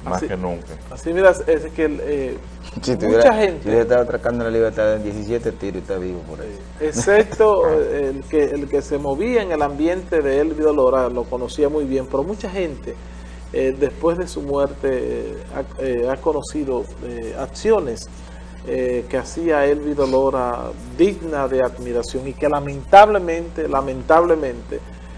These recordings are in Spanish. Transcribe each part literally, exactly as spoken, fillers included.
más así, que nunca. Así, mira, es que eh, si mucha tuviera, gente... Si hubiera estado atracando la libertad en diecisiete tiros, está vivo por ahí. Excepto el que, el que se movía en el ambiente de Elvis Dolora, lo conocía muy bien, pero mucha gente eh, después de su muerte eh, ha, eh, ha conocido eh, acciones eh, que hacía Elvis Dolora digna de admiración y que lamentablemente, lamentablemente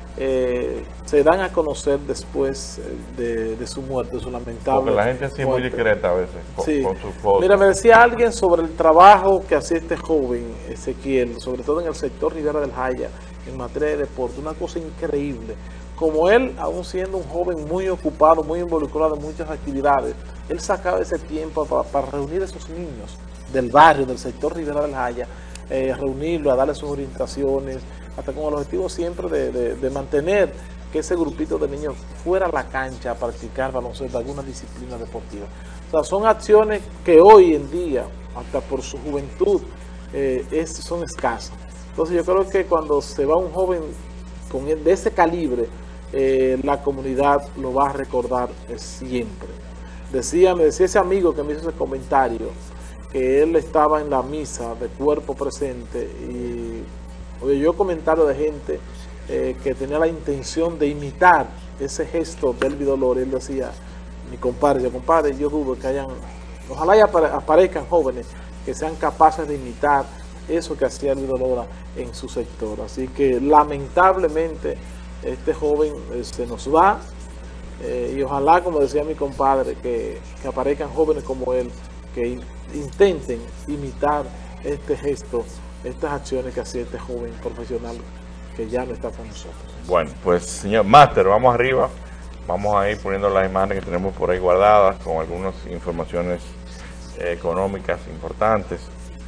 eh, se dan a conocer después de, de su muerte, su lamentable Porque la gente así es muy discreta a veces con, sí. con sus fotos. Mira, me decía alguien sobre el trabajo que hacía este joven Ezequiel, sobre todo en el sector Rivera del Jaya, en materia de deporte, una cosa increíble. Como él, aún siendo un joven muy ocupado, muy involucrado en muchas actividades, él sacaba ese tiempo para, para reunir a esos niños del barrio, del sector Rivera del Jaya, eh, reunirlos, a darles sus orientaciones, hasta con el objetivo siempre de, de, de mantener que ese grupito de niños fuera a la cancha a practicar baloncesto, alguna disciplina deportiva. O sea, son acciones que hoy en día, hasta por su juventud, eh, es, son escasas. Entonces yo creo que cuando se va un joven con, de ese calibre, eh, la comunidad lo va a recordar eh, siempre. Decía, me decía ese amigo que me hizo ese comentario, que él estaba en la misa de cuerpo presente y oye, yo comentario de gente eh, que tenía la intención de imitar ese gesto de Elvis Dolora. Él decía, mi compadre, yo compadre, yo dudo que hayan, ojalá ya aparezcan jóvenes que sean capaces de imitar eso que hacía Elvis Dolora en su sector. Así que lamentablemente este joven eh, se nos va eh, y ojalá, como decía mi compadre, que, que aparezcan jóvenes como él que in, intenten imitar este gesto, estas acciones que hacía este joven profesional que ya no está con nosotros. Bueno, pues señor Máster, vamos arriba, vamos a ir poniendo las imágenes que tenemos por ahí guardadas con algunas informaciones eh, económicas importantes.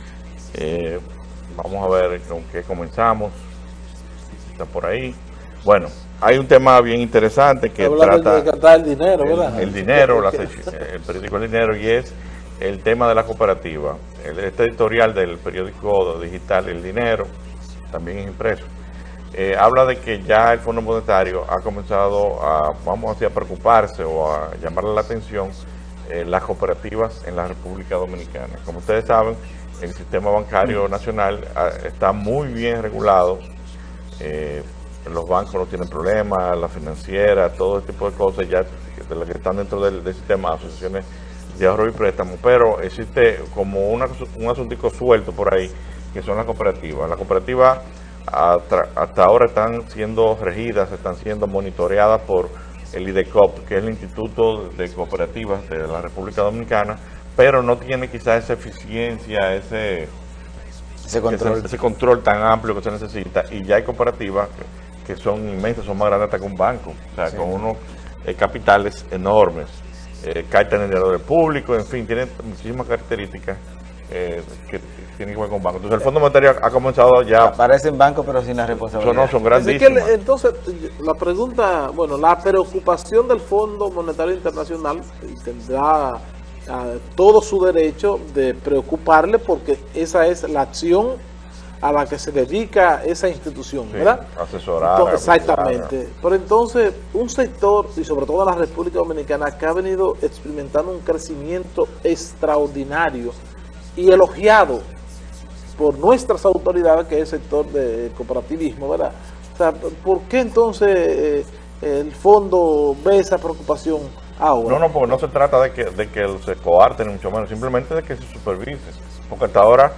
Eh, vamos a ver con qué comenzamos. Está por ahí. Bueno, hay un tema bien interesante que trata de cantar el dinero, ¿verdad? El, el dinero, la, el periódico El Dinero, y es el tema de la cooperativa. Este editorial del periódico digital El Dinero, también es impreso, eh, habla de que ya el Fondo Monetario ha comenzado a, vamos así, a preocuparse o a llamarle la atención eh, las cooperativas en la República Dominicana. Como ustedes saben, el sistema bancario nacional a, está muy bien regulado, eh, los bancos no tienen problemas, la financiera, todo este tipo de cosas ya de las que están dentro del, del sistema de asociaciones de ahorro y préstamo, pero existe como una, un asuntico suelto por ahí, que son las cooperativas. Las cooperativas hasta ahora están siendo regidas, están siendo monitoreadas por el IDECOP, que es el Instituto de Cooperativas de la República Dominicana, pero no tiene quizás esa eficiencia, ese, ese, control. ese, ese control tan amplio que se necesita, y ya hay cooperativas que, que son inmensas, son más grandes hasta que un banco, o sea, sí, con unos eh, capitales enormes. Eh, cartas en el dinero del público, en fin, tienen muchísimas características eh, que tienen que ver con bancos. Entonces el Fondo Monetario ha comenzado ya... Aparecen bancos pero sin la responsabilidad. Son, no, son grandísimos. Que, entonces, la pregunta, bueno, la preocupación del Fondo Monetario Internacional tendrá uh, todo su derecho de preocuparle, porque esa es la acción a la que se dedica esa institución, sí, ¿verdad? Asesorar. Entonces, exactamente. Pero entonces, un sector, y sobre todo la República Dominicana, que ha venido experimentando un crecimiento extraordinario y elogiado por nuestras autoridades, que es el sector del cooperativismo, ¿verdad? O sea, ¿por qué entonces eh, el fondo ve esa preocupación ahora? No, no, porque no se trata de que, de que se coarten, mucho menos, simplemente de que se supervise. Porque hasta ahora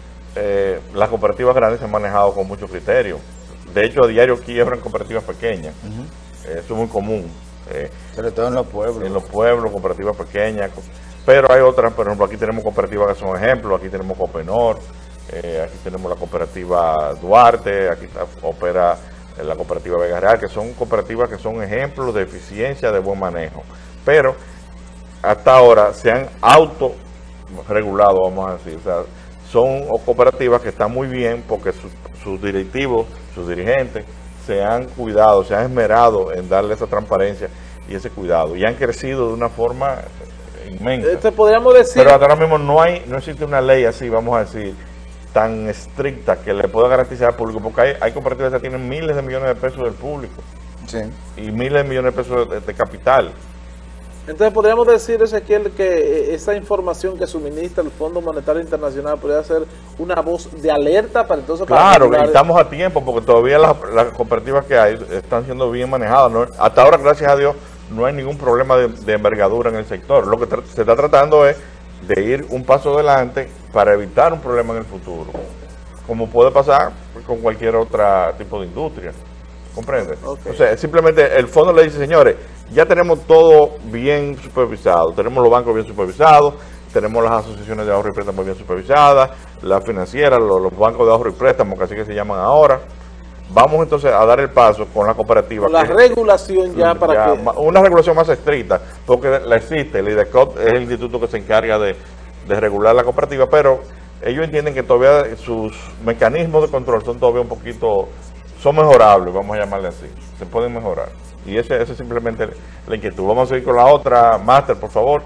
Eh, las cooperativas grandes se han manejado con mucho criterio. De hecho, a diario quiebran cooperativas pequeñas. Uh-huh. eh, eso es muy común. Eh, Sobre todo en los pueblos. En los pueblos, cooperativas pequeñas. Pero hay otras, por ejemplo, aquí tenemos cooperativas que son ejemplos. Aquí tenemos Copenor, eh, aquí tenemos la cooperativa Duarte, aquí está, opera eh, la cooperativa Vega Real, que son cooperativas que son ejemplos de eficiencia, de buen manejo. Pero hasta ahora se han autorregulado, vamos a decir. O sea, son cooperativas que están muy bien porque sus, sus directivos, sus dirigentes, se han cuidado, se han esmerado en darle esa transparencia y ese cuidado. Y han crecido de una forma inmensa. Este podríamos decir... Pero hasta ahora mismo no hay, no existe una ley así, vamos a decir, tan estricta que le pueda garantizar al público, porque hay, hay cooperativas que tienen miles de millones de pesos del público. Sí. Y miles de millones de pesos de, de capital. Entonces podríamos decir, Ezequiel, que eh, esa información que suministra el Fondo Monetario Internacional podría ser una voz de alerta para entonces... Claro, para y estamos a tiempo porque todavía las, las cooperativas que hay están siendo bien manejadas, ¿no? Hasta ahora, gracias a Dios, no hay ningún problema de, de envergadura en el sector. Lo que se está tratando es de ir un paso adelante para evitar un problema en el futuro, como puede pasar con cualquier otro tipo de industria. ¿Comprende? Okay. O sea, simplemente el fondo le dice, señores, ya tenemos todo bien supervisado, tenemos los bancos bien supervisados, tenemos las asociaciones de ahorro y préstamo bien supervisadas, las financieras, los, los bancos de ahorro y préstamo, que así que se llaman ahora. Vamos entonces a dar el paso con la cooperativa. La que, regulación ya para ya, que... Una regulación más estricta, porque la existe, el IDECOT es el instituto que se encarga de, de regular la cooperativa, pero ellos entienden que todavía sus mecanismos de control son todavía un poquito... son mejorables, vamos a llamarle así, se pueden mejorar. Y ese, ese es simplemente la inquietud. Vamos a seguir con la otra, Máster, por favor.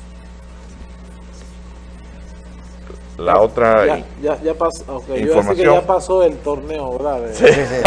La otra ya, ya, ya pasó, okay. Yo así que ya pasó el torneo, ¿verdad? Sí, sí.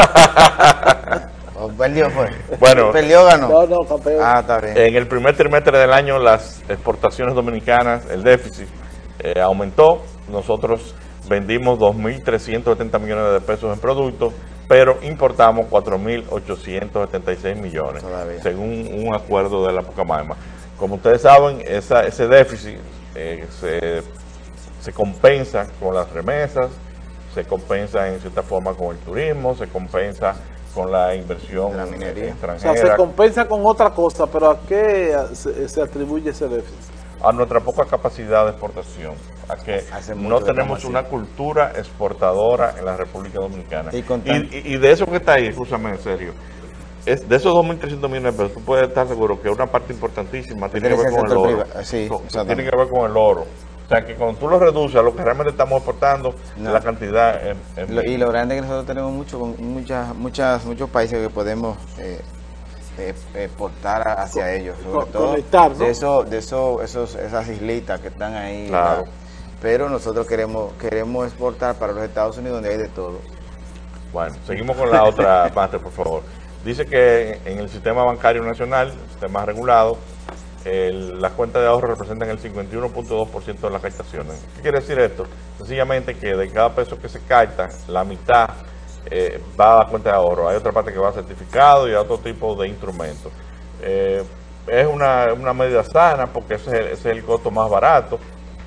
¿O perdió fue? Bueno, ¿perdió o ganó? No, no, campeón. Ah, está bien. En el primer trimestre del año, las exportaciones dominicanas, el déficit eh, aumentó. Nosotros vendimos dos mil trescientos setenta millones de pesos en productos, pero importamos cuatro mil ochocientos setenta y seis millones, todavía, según un acuerdo de la Pucamaima. Como ustedes saben, esa, ese déficit eh, se, se compensa con las remesas, se compensa en cierta forma con el turismo, se compensa con la inversión de la minería extranjera. O sea, se compensa con otra cosa, pero ¿a qué se, se atribuye ese déficit? A nuestra poca capacidad de exportación, a que no tenemos una cultura exportadora en la República Dominicana. Y, y, y de eso que está ahí, escúchame en serio, es, de esos dos mil trescientos millones de pesos, tú puedes estar seguro que una parte importantísima tiene que ver con el oro. Sí, tiene que ver con el oro. O sea, que cuando tú lo reduces a lo que realmente estamos exportando, no. la cantidad es, es lo, Y lo grande es que nosotros tenemos mucho, con muchas, muchas, muchos países que podemos... Eh, exportar hacia ellos, sobre todo conectar, ¿no? de eso, de eso, esos, esas islitas que están ahí, claro. ¿verdad? Pero nosotros queremos, queremos exportar para los Estados Unidos donde hay de todo. Bueno, seguimos con la otra parte, por favor. Dice que en el sistema bancario nacional, el sistema regulado, el, las cuentas de ahorro representan el cincuenta y uno punto dos por ciento de las captaciones. ¿Qué quiere decir esto? Sencillamente que de cada peso que se capta, la mitad Eh, va a la cuenta de ahorro. Hay otra parte que va a certificado y a otro tipo de instrumentos. Eh, es una, una medida sana porque ese es el, ese es el costo más barato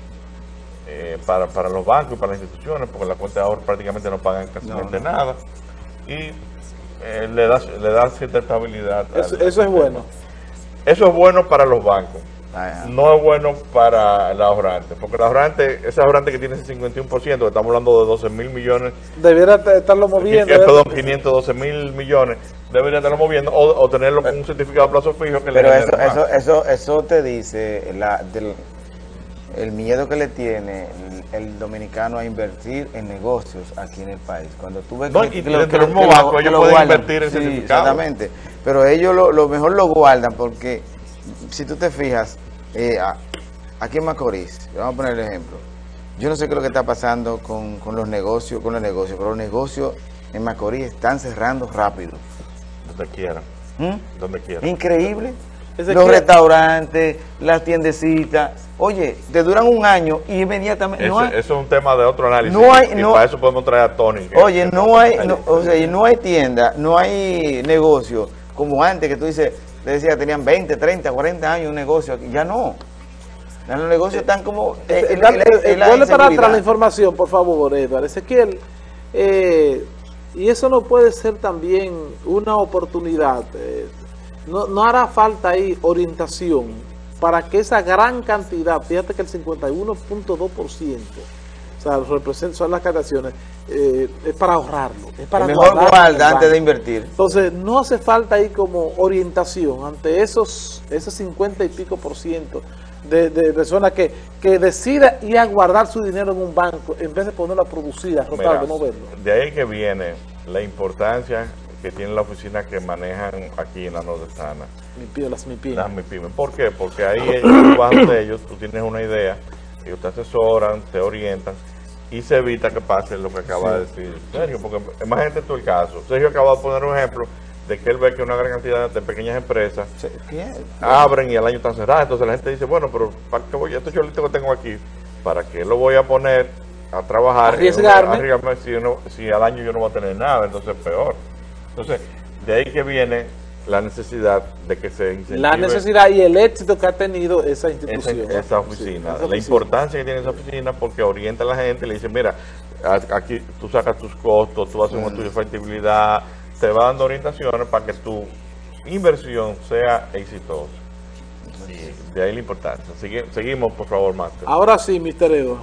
eh, para, para los bancos y para las instituciones, porque la cuenta de ahorro prácticamente no pagan casi no, no. nada y eh, le, da, le da cierta estabilidad. Eso, eso es bueno. Eso es bueno para los bancos. No es bueno para el ahorrante, porque el ahorrante, ese ahorrante que tiene ese cincuenta y uno por ciento, que estamos hablando de doce mil millones, debiera estarlo moviendo, que, perdón, quinientos doce mil millones, debería estarlo moviendo o, o tenerlo con un certificado a plazo fijo que pero le eso, eso, eso, eso te dice la, del, el miedo que le tiene el, el dominicano a invertir en negocios aquí en el país. Cuando tú ves no, que, y que, lo, que, los mismos bancos ellos pueden guardan, invertir en sí, certificados. Exactamente, pero ellos lo, lo mejor lo guardan porque si tú te fijas, eh, aquí en Macorís, vamos a poner el ejemplo, yo no sé qué es lo que está pasando con, con los negocios, con los negocios, pero los negocios en Macorís están cerrando rápido. Donde quieran, ¿Mm? donde quieran. Increíble. Los que... restaurantes, las tiendecitas, oye, te duran un año y inmediatamente... Ese, no hay, eso es un tema de otro análisis. No hay, y no, para eso podemos traer a Tony. Que, oye, que no hay, no, o sea, no hay tienda, no hay negocio como antes que tú dices, te decía, tenían veinte, treinta, cuarenta años un negocio aquí, ya no. Los negocios están como... Eh, eh, la, eh, vuelve para atrás la información, por favor, Eduardo. Ezequiel, eh, y eso no puede ser también una oportunidad. Eh, no, no hará falta ahí orientación para que esa gran cantidad, fíjate que el cincuenta y uno punto dos por ciento, o sea, representa, son las captaciones, eh, es para ahorrarlo. Es para mejor guarda antes de invertir. Entonces, no hace falta ahí como orientación ante esos, esos cincuenta y pico por ciento de, de personas que, que decida ir a guardar su dinero en un banco en vez de ponerlo a producir, a rotar, de no verlo. De ahí que viene la importancia que tiene la oficina que manejan aquí en la nordestana. MIPYME, las MIPYME. Las MIPYME. ¿Por qué? Porque ahí ellos, bajo de ellos, tú tienes una idea, ellos te asesoran, te orientan y se evita que pase lo que acaba sí. de decir Sergio, porque imagínate tú el caso. Sergio acaba de poner un ejemplo de que él ve que una gran cantidad de pequeñas empresas ¿Qué? abren y al año están cerradas. Entonces la gente dice, bueno, pero ¿para qué voy? Estos cholitos que tengo aquí, ¿para qué lo voy a poner a trabajar? Arriesgarme. Arriesgarme si, uno, si al año yo no voy a tener nada, entonces es peor. Entonces, de ahí que viene la necesidad de que se incentive La necesidad y el éxito que ha tenido esa esa, institución. esa Sí, oficina, esa la oficina. importancia que tiene esa oficina porque orienta a la gente y le dice, mira, a- aquí tú sacas tus costos, tú haces un estudio de factibilidad, te va dando orientaciones para que tu inversión sea exitosa. Y de ahí la importancia. Sigue- seguimos, por favor, Máster. Ahora sí, mister Edo.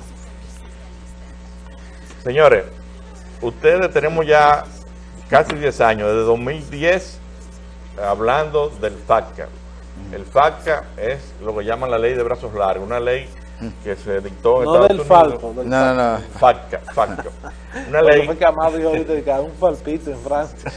Señores, ustedes tenemos ya casi diez años, desde dos mil diez, hablando del FATCA. El FATCA es lo que llaman la ley de brazos largos, una ley que se dictó en No Estados del Unidos. falco. Del No, no, no. FATCA, FATCA. Una Bueno, ley fue que Amado dijo ahorita que un falpito en Francia.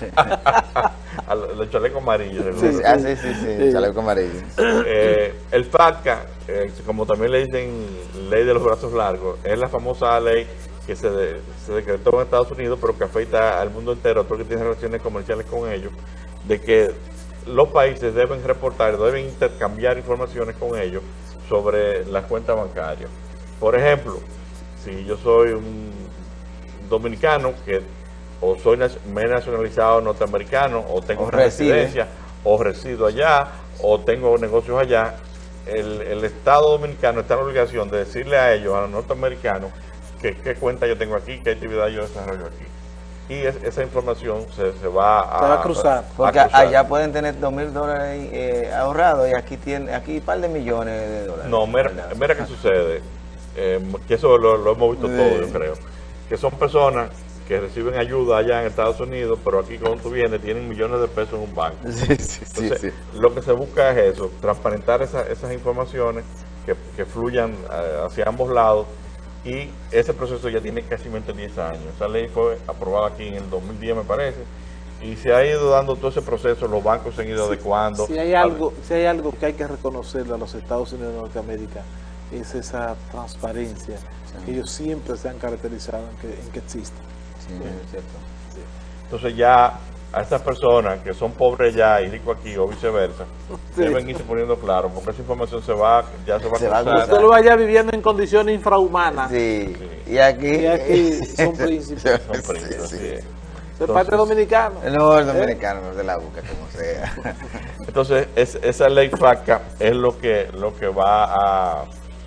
a los los chalecos amarillos. Sí, seguro. sí, ah, sí, sí, sí, Sí. chaleco amarillo. Eh, el FATCA, eh, como también le dicen ley de los brazos largos, es la famosa ley que se, de- se decretó en Estados Unidos, pero que afecta al mundo entero, porque tiene relaciones comerciales con ellos, de que los países deben reportar, deben intercambiar informaciones con ellos sobre las cuentas bancarias. Por ejemplo, si yo soy un dominicano que o soy nac- me he nacionalizado norteamericano o tengo O una reside. residencia o resido allá o tengo negocios allá, el, el Estado dominicano está en la obligación de decirle a ellos, a los norteamericanos, que qué cuenta yo tengo aquí, qué actividad yo desarrollo aquí. Y es- esa información se, se va a, Se va a cruzar. Porque a cruzar. allá pueden tener dos mil dólares eh, ahorrados y aquí tiene aquí un par de millones de dólares. No, mira, mira qué sucede, eh, que eso lo, lo hemos visto Sí. todo, yo creo, que son personas que reciben ayuda allá en Estados Unidos, pero aquí cuando tú vienes tienen millones de pesos en un banco. Sí, sí, sí, Entonces, sí. lo que se busca es eso, transparentar esa- esas informaciones que, que fluyan eh, hacia ambos lados, y ese proceso ya tiene casi diez años. Esa ley fue aprobada aquí en el dos mil diez, me parece, y se ha ido dando todo ese proceso, los bancos se han ido adecuando. Si hay algo, si hay algo que hay que reconocerle a los Estados Unidos de Norteamérica, es esa transparencia que ellos siempre se han caracterizado en que, en que existe. Sí, es cierto. Entonces ya a estas personas que son pobres ya y ricos aquí o viceversa, Sí. deben irse poniendo claro, porque esa información se va, ya se va Se a va a cruzar. cruzar. Usted lo vaya viviendo en condiciones infrahumanas. Sí. Y aquí, Y aquí son príncipes. Son príncipes, Sí, así sí. es. De parte dominicano. No, el dominicano no se la busca como sea. Entonces, es- esa ley FATCA es lo que, lo que va a,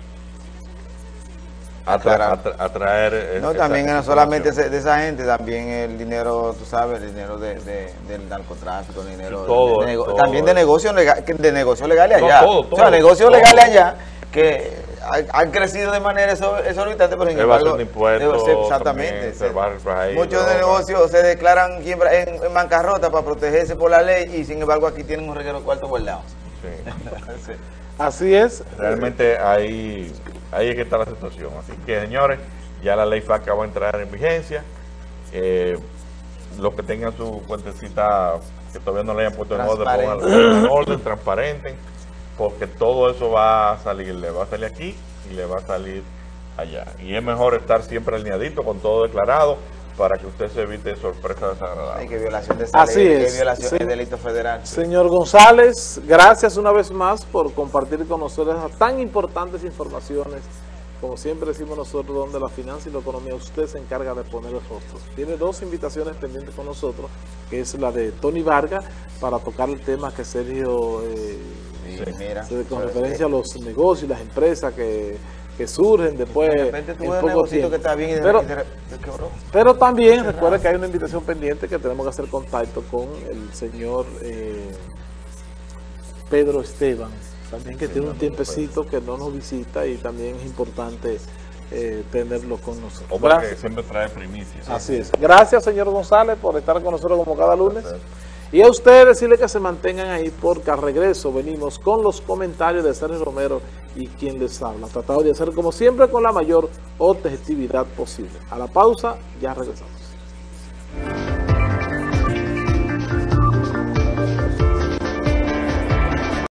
a, tra- a tra- a traer. eh, No, esa- también esa no solamente información. ese- de esa gente, también el dinero, tú sabes, el dinero de, de- del narcotráfico, el dinero Todo, de, de nego- todo también de eso. negocios legales, de negocios legales No, allá. todo, o sea, todo, negocios todo. legales allá que han, han crecido de manera exor- exorbitante, pero sin Evasión embargo, de impuestos, debe- exactamente. también, se- observar el país, muchos de droga. negocios se declaran quiebra- en, en bancarrota para protegerse por la ley y sin embargo aquí tienen un reguero de cuarto guardado. Sí. Así es. Realmente ahí, ahí es que está la situación. Así que, señores, ya la ley FATCA va a entrar en vigencia. Eh, los que tengan su cuentecita que todavía no le hayan puesto en orden, Transparente. pónganla en orden, transparenten, porque todo eso va a salir, le va a salir aquí y le va a salir allá. Y es mejor estar siempre alineadito con todo declarado para que usted se evite sorpresas Hay desagradables. que violación de esa Así ley, que es. violación Sí. es delito federal. Señor González, gracias una vez más por compartir con nosotros esas tan importantes informaciones. Como siempre decimos nosotros, donde la finanza y la economía usted se encarga de poner los rostros. Tiene dos invitaciones pendientes con nosotros, que es la de Tony Vargas, para tocar el tema que Sergio, eh, Sí, mira. se- con Pues, referencia a los negocios, las empresas que, que surgen después de repente en tuve un poco negocito tiempo. que está bien y de Pero- repente se quebró. Pero también recuerda que hay una invitación pendiente que tenemos que hacer contacto con el señor eh, Pedro Esteban, también que tiene un tiempecito que no nos visita y también es importante eh, tenerlo con nosotros. Hombre que Gracias. siempre trae primicias. Así es. Gracias, señor González, por estar con nosotros como cada lunes. Y a ustedes decirle que se mantengan ahí porque al regreso venimos con los comentarios de Sergio Romero y quien les habla. Tratado de hacer como siempre con la mayor objetividad posible. A la pausa, ya regresamos.